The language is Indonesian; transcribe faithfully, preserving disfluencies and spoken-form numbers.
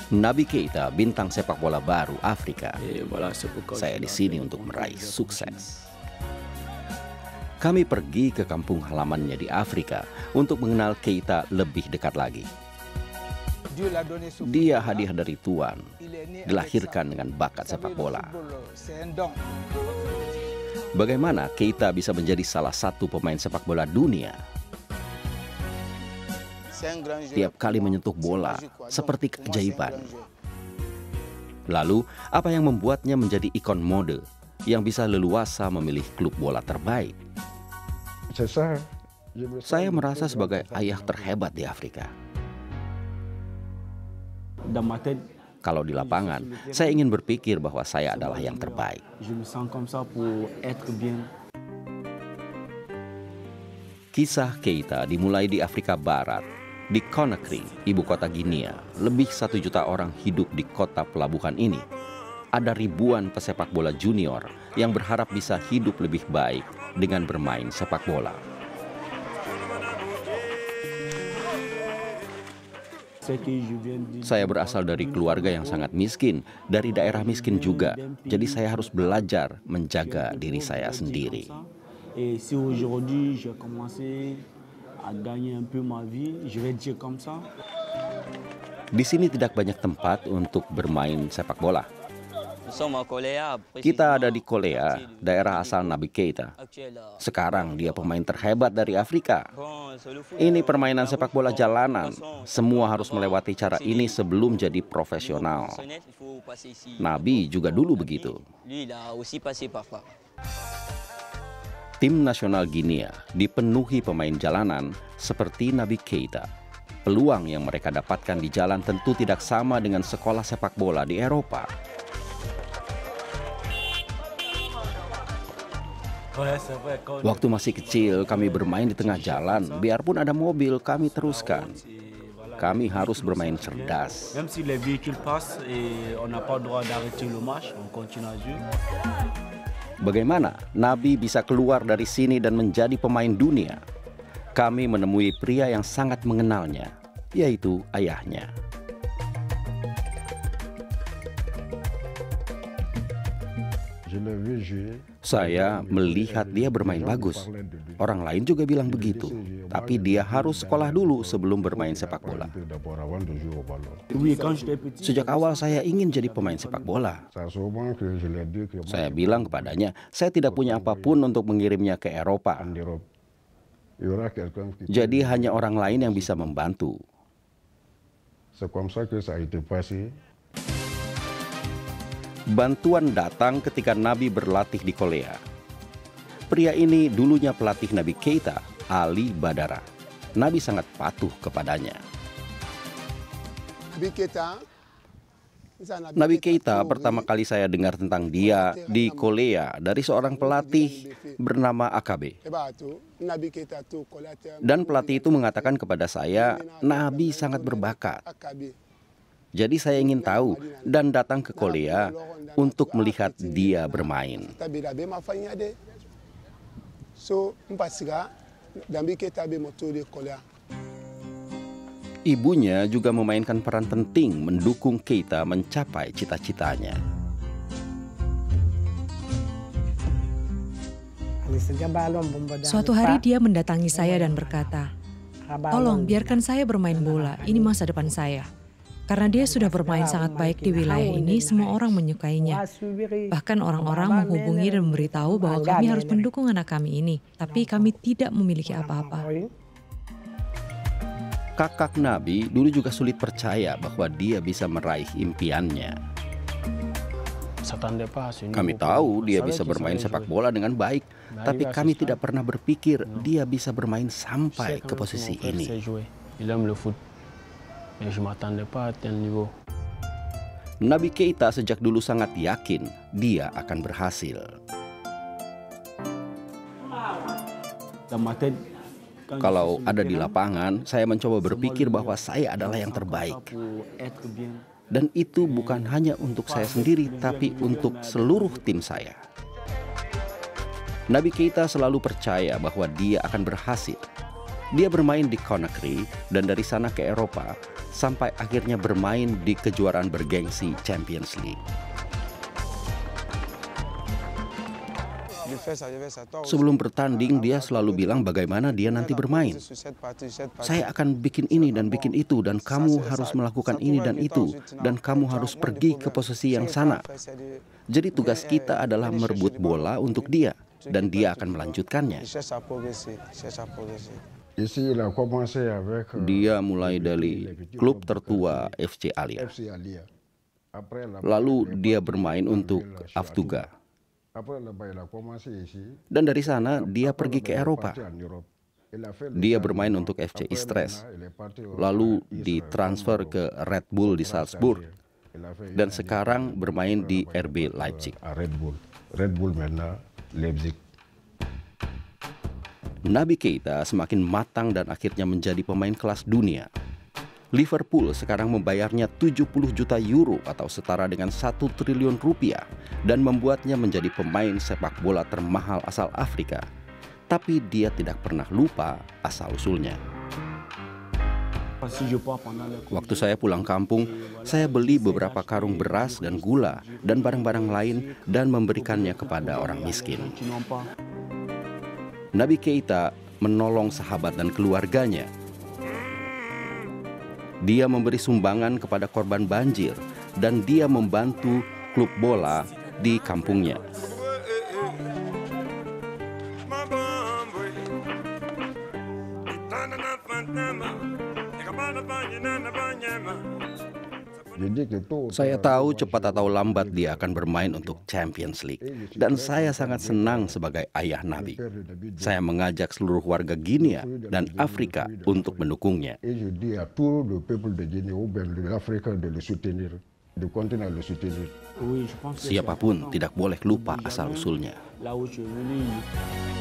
Naby Keita, bintang sepak bola baru Afrika. Saya di sini untuk meraih sukses. Kami pergi ke kampung halamannya di Afrika untuk mengenal Keita lebih dekat lagi. Dia hadiah dari Tuhan, dilahirkan dengan bakat sepak bola. Bagaimana Keita bisa menjadi salah satu pemain sepak bola dunia? Tiap kali menyentuh bola, seperti keajaiban. Lalu, apa yang membuatnya menjadi ikon mode yang bisa leluasa memilih klub bola terbaik? Saya merasa sebagai ayah terhebat di Afrika. Kalau di lapangan, saya ingin berpikir bahwa saya adalah yang terbaik. Kisah Keita dimulai di Afrika Barat, di Conakry, ibu kota Guinea. Lebih satu juta orang hidup di kota pelabuhan ini. Ada ribuan pesepak bola junior yang berharap bisa hidup lebih baik dengan bermain sepak bola. Saya berasal dari keluarga yang sangat miskin, dari daerah miskin juga. Jadi saya harus belajar menjaga diri saya sendiri. Di sini tidak banyak tempat untuk bermain sepak bola. Kita ada di Kolea, daerah asal Naby Keita. Sekarang dia pemain terhebat dari Afrika. Ini permainan sepak bola jalanan. Semua harus melewati cara ini sebelum jadi profesional. Naby juga dulu begitu. Tim nasional Guinea dipenuhi pemain jalanan seperti Naby Keita. Peluang yang mereka dapatkan di jalan tentu tidak sama dengan sekolah sepak bola di Eropa. Waktu masih kecil, kami bermain di tengah jalan. Biarpun ada mobil, kami teruskan. Kami harus bermain cerdas. Bagaimana Naby bisa keluar dari sini dan menjadi pemain dunia? Kami menemui pria yang sangat mengenalnya, yaitu ayahnya. Saya melihat dia bermain bagus. Orang lain juga bilang begitu. Tapi dia harus sekolah dulu sebelum bermain sepak bola. Sejak awal saya ingin jadi pemain sepak bola. Saya bilang kepadanya, saya tidak punya apapun untuk mengirimnya ke Eropa. Jadi hanya orang lain yang bisa membantu. Bantuan datang ketika Naby berlatih di Kolea. Pria ini dulunya pelatih Naby Keita, Ali Badara. Naby sangat patuh kepadanya. Naby Keita pertama kali saya dengar tentang dia di Kolea dari seorang pelatih bernama A K B. Dan pelatih itu mengatakan kepada saya, Naby sangat berbakat. Jadi saya ingin tahu dan datang ke Kolea untuk melihat dia bermain. Ibunya juga memainkan peran penting mendukung Keita mencapai cita-citanya. Suatu hari dia mendatangi saya dan berkata, "Tolong biarkan saya bermain bola, ini masa depan saya." Karena dia sudah bermain sangat baik di wilayah ini, semua orang menyukainya. Bahkan orang-orang menghubungi dan memberitahu bahwa kami harus mendukung anak kami ini. Tapi kami tidak memiliki apa-apa. Kakak Naby dulu juga sulit percaya bahwa dia bisa meraih impiannya. Kami tahu dia bisa bermain sepak bola dengan baik, tapi kami tidak pernah berpikir dia bisa bermain sampai ke posisi ini. Naby Keita sejak dulu sangat yakin dia akan berhasil. Kalau ada di lapangan, saya mencoba berpikir bahwa saya adalah yang terbaik. Dan itu bukan hanya untuk saya sendiri, tapi untuk seluruh tim saya. Naby Keita selalu percaya bahwa dia akan berhasil. Dia bermain di Conakry dan dari sana ke Eropa sampai akhirnya bermain di kejuaraan bergengsi Champions League. Sebelum bertanding, dia selalu bilang bagaimana dia nanti bermain. Saya akan bikin ini dan bikin itu, dan kamu harus melakukan ini dan itu, dan kamu harus pergi ke posisi yang sana. Jadi tugas kita adalah merebut bola untuk dia, dan dia akan melanjutkannya. Dia mulai dari klub tertua F C Alia. Lalu dia bermain untuk Aftuga. Dan dari sana dia pergi ke Eropa. Dia bermain untuk F C Istres, lalu ditransfer ke Red Bull di Salzburg, dan sekarang bermain di R B Leipzig. Naby Keita semakin matang dan akhirnya menjadi pemain kelas dunia. Liverpool sekarang membayarnya tujuh puluh juta euro atau setara dengan satu triliun rupiah dan membuatnya menjadi pemain sepak bola termahal asal Afrika. Tapi dia tidak pernah lupa asal-usulnya. Waktu saya pulang kampung, saya beli beberapa karung beras dan gula dan barang-barang lain dan memberikannya kepada orang miskin. Naby Keita menolong sahabat dan keluarganya. Dia memberi sumbangan kepada korban banjir dan dia membantu klub bola di kampungnya. Saya tahu cepat atau lambat dia akan bermain untuk Champions League, dan saya sangat senang sebagai ayah Naby. Saya mengajak seluruh warga Guinea dan Afrika untuk mendukungnya. Siapapun tidak boleh lupa asal-usulnya.